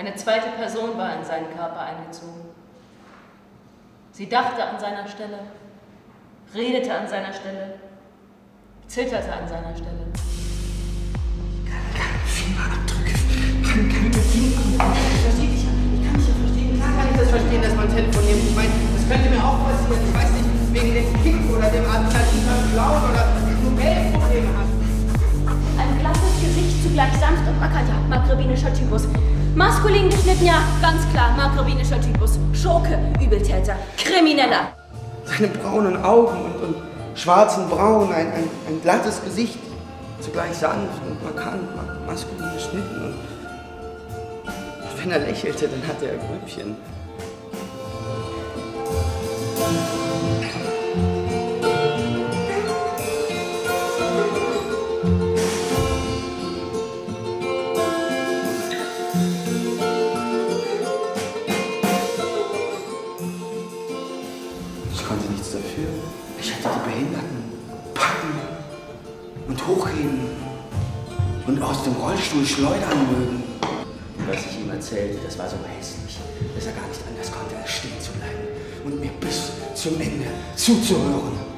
Eine zweite Person war in seinen Körper eingezogen. Sie dachte an seiner Stelle, redete an seiner Stelle, zitterte an seiner Stelle. Ich kann keine Fingerabdrücke, kann keine Fingerabdrücke. Ich verstehe dich ja. Ich kann dich ja verstehen. Klar kann ich das verstehen, dass man telefoniert. Ich meine, das könnte mir auch passieren. Ich weiß nicht, wegen dem Kick oder dem administrativen Blauen oder Nobelprobleme hat. Ein blasses Gesicht, zugleich sanft und wacker, ja, makrobinischer Typus. Maskulin geschnitten, ja, ganz klar, makrobinischer Typus. Schurke, Übeltäter, Krimineller. Seine braunen Augen und schwarzen Brauen, ein glattes Gesicht, zugleich sanft und markant, maskulin geschnitten. Und wenn er lächelte, dann hatte er Grübchen. Ich konnte nichts dafür. Ich hätte die Behinderten packen und hochheben und aus dem Rollstuhl schleudern mögen. Was ich ihm erzählte, das war so hässlich, dass er gar nicht anders konnte, als stehen zu bleiben und mir bis zum Ende zuzuhören.